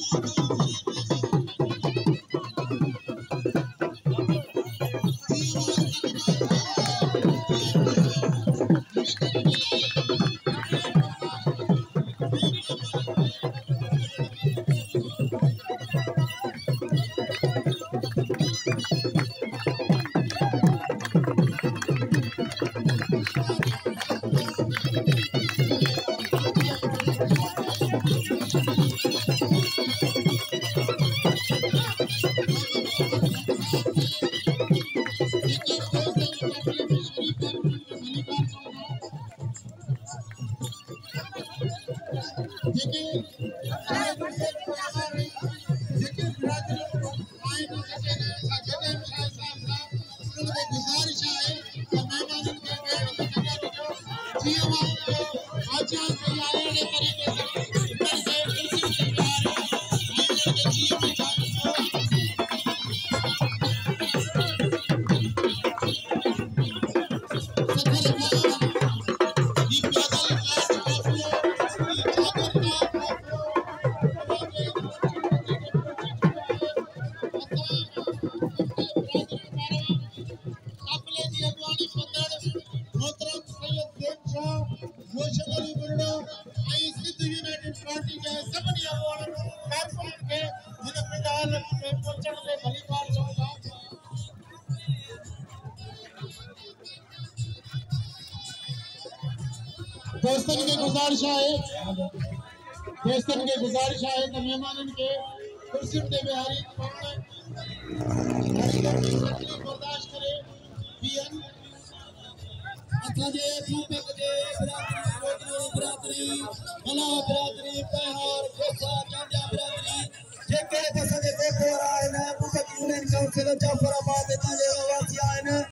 दोस्तन के गुजारिश है तो मेहमान के कुर्सी ते बिहारी बर्दाश्त करे पीएन असांजे सूबे जे बिरादरी भला बिरादरी पहाड़ कोसा चांजा बिरादरी जेके असांजे देखो आहिनि मुक़त यूनियन काउंसिल जाफराबाद हितां जे वासी आहिनि